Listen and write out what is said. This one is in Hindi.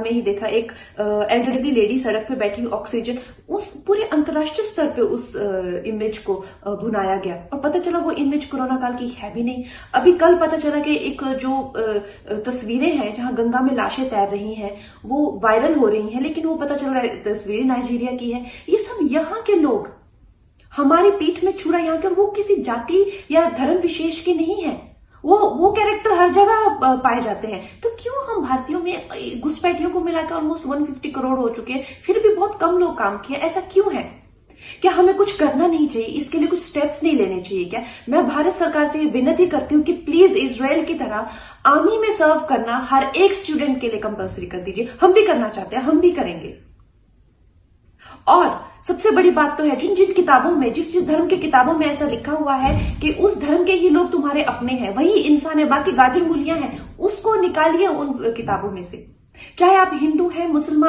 में ही देखा, एक एल्डरली लेडी सड़क पे बैठी, ऑक्सीजन, उस पूरे अंतर्राष्ट्रीय स्तर पे उस इमेज को भुनाया गया और पता चला वो इमेज कोरोना काल की है भी नहीं। अभी कल पता चला कि एक जो तस्वीरें हैं जहां गंगा में लाशें तैर रही हैं वो वायरल हो रही हैं, लेकिन वो पता चल रहा है तस्वीरें नाइजीरिया की है। ये सब यहाँ के लोग, हमारी पीठ में छुरा यहाँ के, वो किसी जाति या धर्म विशेष के नहीं है, वो कैरेक्टर हर जगह पाए जाते हैं। तो क्यों हम भारतीयों में घुसपैठियों को मिलाकर ऑलमोस्ट 150 करोड़ हो चुके हैं, फिर भी बहुत कम लोग काम किए, ऐसा क्यों है? क्या हमें कुछ करना नहीं चाहिए? इसके लिए कुछ स्टेप्स नहीं लेने चाहिए क्या? मैं भारत सरकार से विनती करती हूँ कि प्लीज इजराइल की तरह आर्मी में सर्व करना हर एक स्टूडेंट के लिए कंपलसरी कर दीजिए। हम भी करना चाहते हैं, हम भी करेंगे। और सबसे बड़ी बात तो है, जिन जिन किताबों में, जिस जिस धर्म की किताबों में ऐसा लिखा हुआ है कि उस धर्म के ही लोग तुम्हारे अपने हैं, वही इंसान है, बाकी गाजर मूलियां हैं, उसको निकालिए उन किताबों में से। चाहे आप हिंदू हैं, मुसलमान